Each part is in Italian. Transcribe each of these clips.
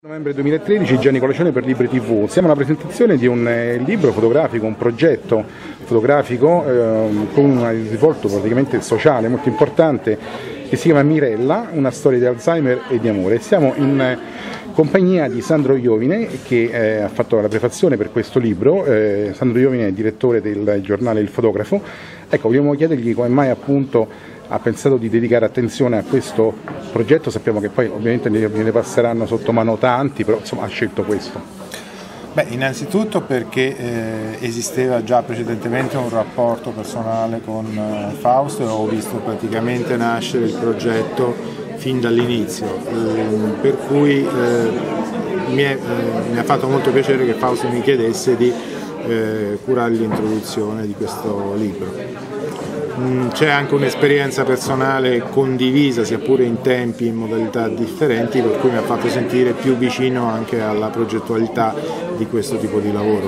Novembre 2013, Gianni Colacione per Libri TV. Siamo alla presentazione di un libro fotografico, un progetto fotografico con un risvolto praticamente sociale molto importante che si chiama Mirella, una storia di Alzheimer e di amore. Siamo in compagnia di Sandro Iovine che ha fatto la prefazione per questo libro. Sandro Iovine è direttore del giornale Il Fotografo. Ecco, vogliamo chiedergli come mai appunto ha pensato di dedicare attenzione a questo progetto. Sappiamo che poi ovviamente ne passeranno sotto mano tanti, però insomma ha scelto questo. Beh, innanzitutto perché esisteva già precedentemente un rapporto personale con Fausto e ho visto praticamente nascere il progetto fin dall'inizio, per cui mi ha fatto molto piacere che Fausto mi chiedesse di curare l'introduzione di questo libro. C'è anche un'esperienza personale condivisa, sia pure in tempi e in modalità differenti, per cui mi ha fatto sentire più vicino anche alla progettualità di questo tipo di lavoro.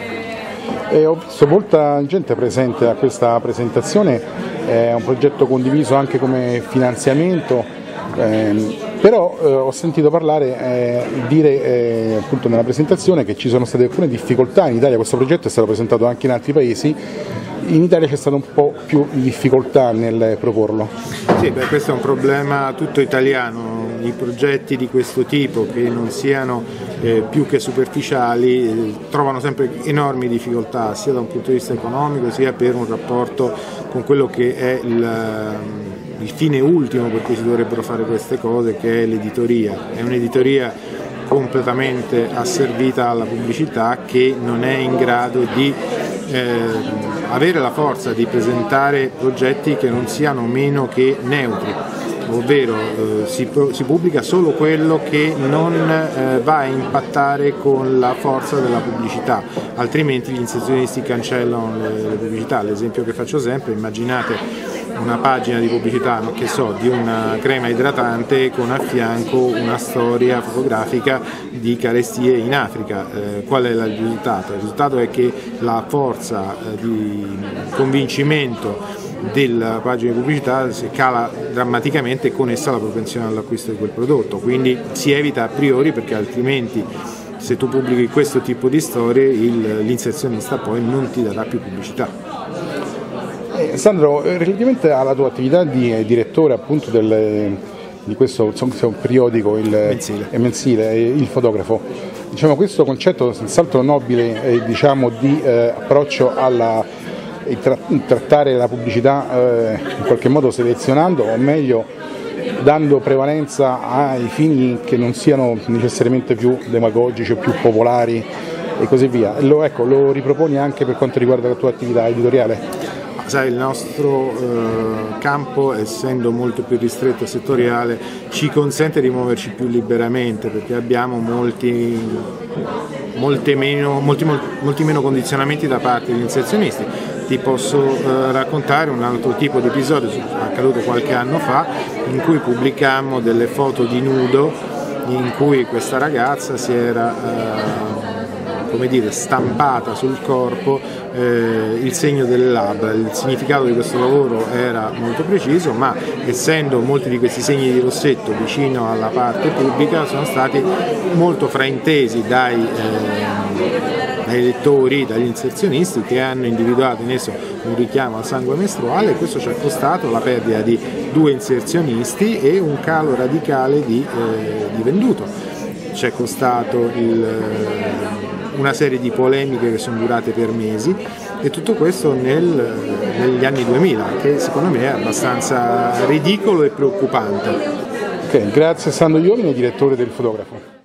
Ho visto molta gente presente a questa presentazione, è un progetto condiviso anche come finanziamento, però ho sentito parlare, dire appunto nella presentazione che ci sono state alcune difficoltà in Italia. Questo progetto è stato presentato anche in altri paesi. In Italia c'è stato un po' più di difficoltà nel proporlo. Sì, questo è un problema tutto italiano. I progetti di questo tipo, che non siano più che superficiali, trovano sempre enormi difficoltà, sia da un punto di vista economico sia per un rapporto con quello che è il fine ultimo per cui si dovrebbero fare queste cose, che è l'editoria. È un'editoria completamente asservita alla pubblicità, che non è in grado di avere la forza di presentare progetti che non siano meno che neutri, ovvero si pubblica solo quello che non va a impattare con la forza della pubblicità, altrimenti gli inserzionisti cancellano le pubblicità. L'esempio che faccio sempre: immaginate una pagina di pubblicità, che so, di una crema idratante con a fianco una storia fotografica di carestie in Africa. Qual è il risultato? Il risultato è che la forza di convincimento della pagina di pubblicità si cala drammaticamente, e con essa la propensione all'acquisto di quel prodotto. Quindi si evita a priori, perché altrimenti, se tu pubblichi questo tipo di storie, l'inserzionista poi non ti darà più pubblicità. Sandro, relativamente alla tua attività di direttore appunto di questo periodico mensile, Il Fotografo, diciamo, questo concetto senz'altro nobile di approccio alla trattare la pubblicità in qualche modo selezionando, o meglio dando prevalenza ai fini che non siano necessariamente più demagogici o più popolari e così via. Lo riproponi anche per quanto riguarda la tua attività editoriale? Sai, il nostro campo, essendo molto più ristretto e settoriale, ci consente di muoverci più liberamente, perché abbiamo molti meno condizionamenti da parte degli inserzionisti. Ti posso raccontare un altro tipo di episodio accaduto qualche anno fa, in cui pubblicammo delle foto di nudo in cui questa ragazza si era stampata sul corpo il segno delle labbra. Il significato di questo lavoro era molto preciso, ma essendo molti di questi segni di rossetto vicino alla parte pubblica, sono stati molto fraintesi dai lettori, dagli inserzionisti, che hanno individuato in esso un richiamo al sangue mestruale, e questo ci ha costato la perdita di 2 inserzionisti e un calo radicale di venduto. Ci è costato una serie di polemiche che sono durate per mesi, e tutto questo negli anni 2000, che secondo me è abbastanza ridicolo e preoccupante. Grazie a Sandro Iovine, direttore del Fotografo.